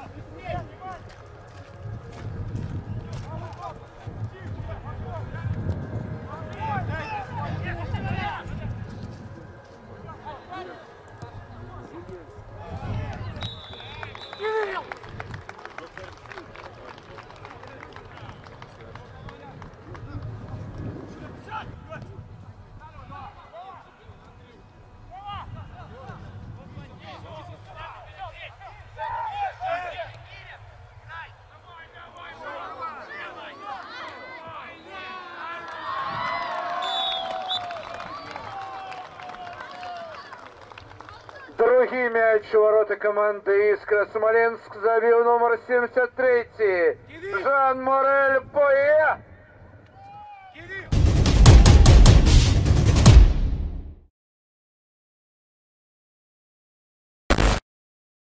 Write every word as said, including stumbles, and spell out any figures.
Другий м'яч у ворота команди «Іскра» Смоленськ забив номер сімдесят три. Жан Морель поїхав!